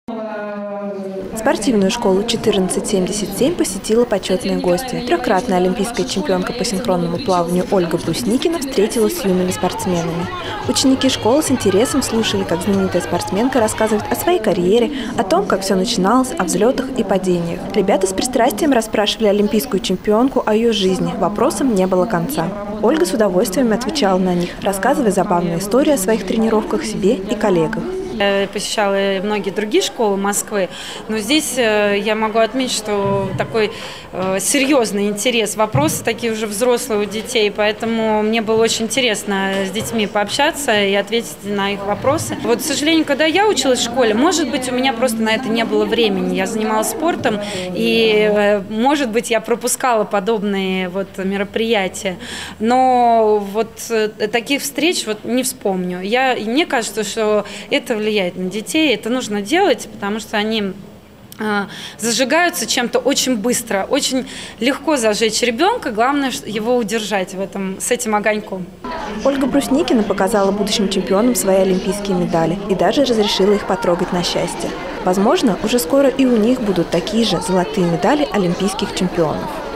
Спортивную школу 1477 посетила почетные гости. Трехкратная олимпийская чемпионка по синхронному плаванию Ольга Брусникина встретилась с юными спортсменами. Ученики школы с интересом слушали, как знаменитая спортсменка рассказывает о своей карьере, о том, как все начиналось, о взлетах и падениях. Ребята с пристрастием расспрашивали олимпийскую чемпионку о ее жизни. Вопросам не было конца. Ольга с удовольствием отвечала на них, рассказывая забавные истории о своих тренировках себе и коллегах. Я посещала многие другие школы Москвы, но здесь я могу отметить, что такой серьезный интерес, вопросы такие уже взрослые у детей, поэтому мне было очень интересно с детьми пообщаться и ответить на их вопросы. Вот, к сожалению, когда я училась в школе, может быть, у меня просто на это не было времени. Я занималась спортом, и, может быть, я пропускала подобные мероприятия, но вот таких встреч не вспомню. И мне кажется, что это влияет на детей, это нужно делать, потому что они зажигаются чем-то очень быстро, очень легко зажечь ребенка, главное его удержать с этим огоньком. Ольга Брусникина показала будущим чемпионам свои олимпийские медали и даже разрешила их потрогать на счастье. Возможно, уже скоро и у них будут такие же золотые медали олимпийских чемпионов.